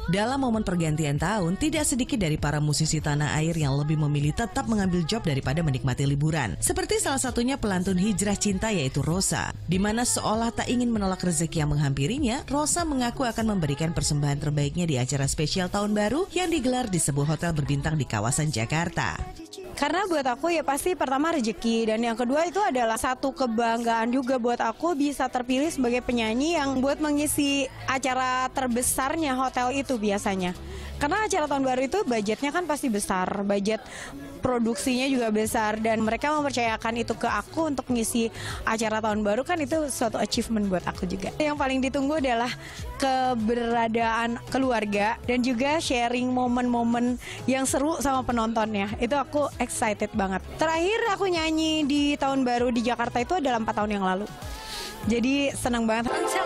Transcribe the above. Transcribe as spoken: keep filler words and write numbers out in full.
Dalam momen pergantian tahun, tidak sedikit dari para musisi tanah air yang lebih memilih tetap mengambil job daripada menikmati liburan. Seperti salah satunya pelantun hijrah cinta yaitu Rosa. Di mana seolah tak ingin menolak rezeki yang menghampirinya, Rosa mengaku akan memberikan persembahan terbaiknya di acara spesial Tahun Baru yang digelar di sebuah hotel berbintang di kawasan Jakarta. Karena buat aku ya pasti pertama rezeki, dan yang kedua itu adalah satu kebanggaan juga buat aku bisa terpilih sebagai penyanyi yang buat mengisi acara terbesarnya hotel itu biasanya. Karena acara Tahun Baru itu budgetnya kan pasti besar, budget produksinya juga besar, dan mereka mempercayakan itu ke aku untuk ngisi acara Tahun Baru, kan itu suatu achievement buat aku juga. Yang paling ditunggu adalah keberadaan keluarga dan juga sharing momen-momen yang seru sama penontonnya. Itu aku excited banget. Terakhir aku nyanyi di Tahun Baru di Jakarta itu adalah empat tahun yang lalu. Jadi senang banget.